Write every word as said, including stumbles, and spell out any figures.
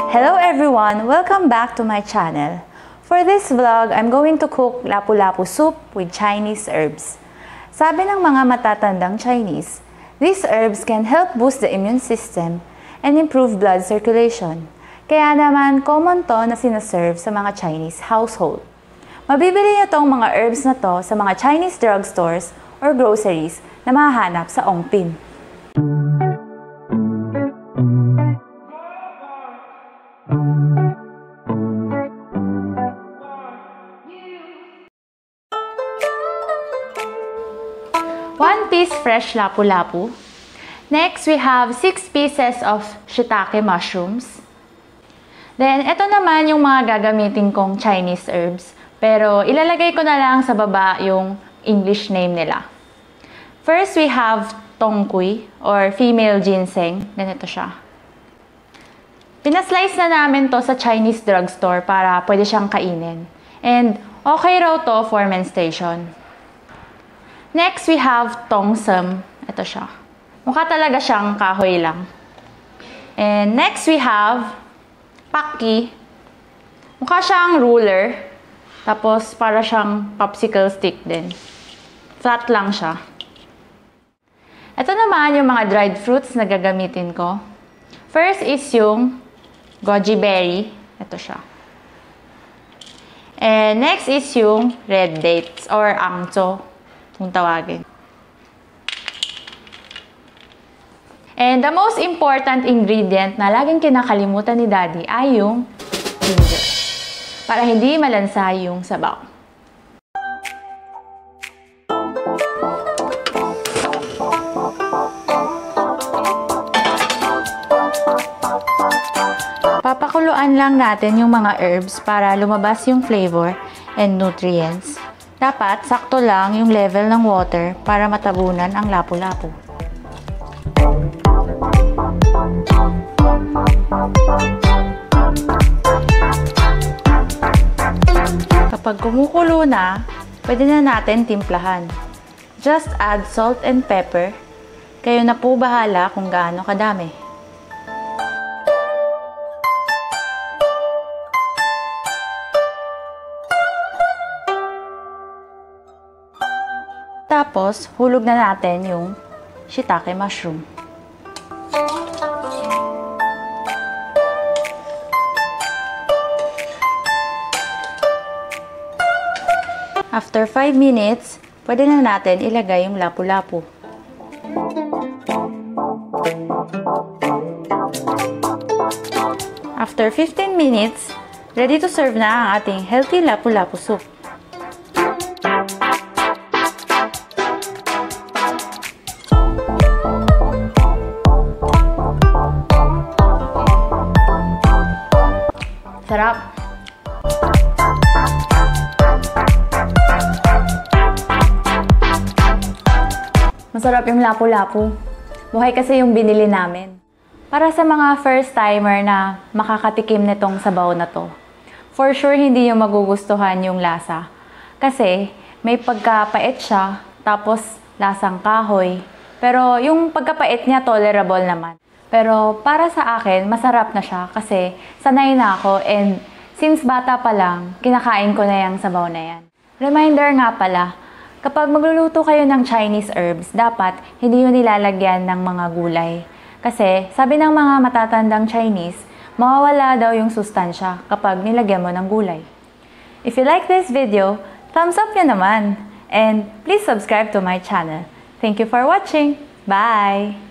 Hello everyone! Welcome back to my channel. For this vlog, I'm going to cook Lapu Lapu Soup with Chinese herbs. Sabi ng mga matatandang Chinese, these herbs can help boost the immune system and improve blood circulation. Kaya naman, common to na sinaserve sa mga Chinese household. Mabibili niyo tong mga herbs na to sa mga Chinese drugstores or groceries na mahahanap sa Ongpin. One piece fresh Lapu Lapu. Next, we have six pieces of Shitake Mushrooms. Then, ito naman yung mga gagamitin kong Chinese herbs. Pero, ilalagay ko na lang sa baba yung English name nila. First, we have Tong Kui or female ginseng. Ganito siya. Pinaslice na namin to sa Chinese drugstore para pwede siyang kainin. And, okay raw to for menstruation. Next, we have Tong Sum. Ito siya. Mukha talaga siyang kahoy lang. And next, we have Pak Kee. Mukha siyang ruler. Tapos, para siyang popsicle stick din. Flat lang siya. Ito naman yung mga dried fruits na gagamitin ko. First is yung Goji Berry. Ito siya. And next is yung red dates or angcho, kung tawagin. And the most important ingredient na laging kinakalimutan ni Daddy ay yung ginger. Para hindi malansa yung sabaw. Papakuluan lang natin yung mga herbs para lumabas yung flavor and nutrients. Dapat sakto lang yung level ng water para matabunan ang lapu-lapu. Kapag kumukulo na, pwede na natin timplahan. Just add salt and pepper. Kayo na po bahala kung gaano kadami. Tapos, hulog na natin yung Shitake Mushroom. After five minutes, pwede na natin ilagay yung Lapu Lapu. After fifteen minutes, ready to serve na ang ating healthy Lapu Lapu Soup. Sarap! Masarap yung Lapu Lapu. Buhay kasi yung binili namin. Para sa mga first timer na makakatikim nitong sabaw na to, for sure hindi yung magugustuhan yung lasa. Kasi may pagkapait siya, tapos lasang kahoy. Pero yung pagkapait niya tolerable naman. Pero para sa akin, masarap na siya kasi sanay na ako and since bata pa lang, kinakain ko na yung sabaw na yan. Reminder nga pala, kapag magluluto kayo ng Chinese herbs, dapat hindi yun nilalagyan ng mga gulay. Kasi sabi ng mga matatandang Chinese, mawawala daw yung sustansya kapag nilagyan mo ng gulay. If you like this video, thumbs up nyo naman. And please subscribe to my channel. Thank you for watching. Bye!